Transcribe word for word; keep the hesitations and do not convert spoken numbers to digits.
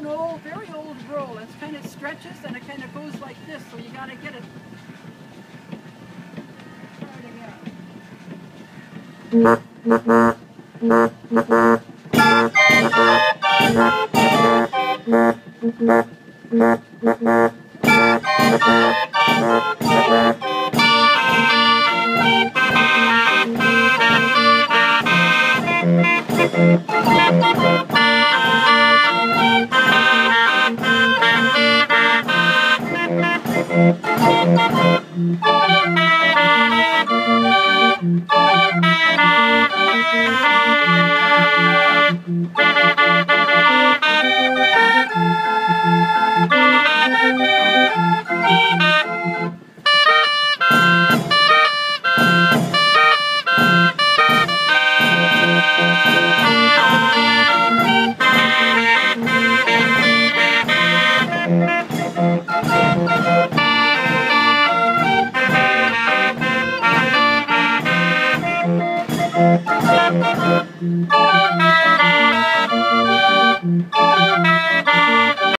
no, very old roll. It kind of stretches and it kind of goes like this, so you got to get it.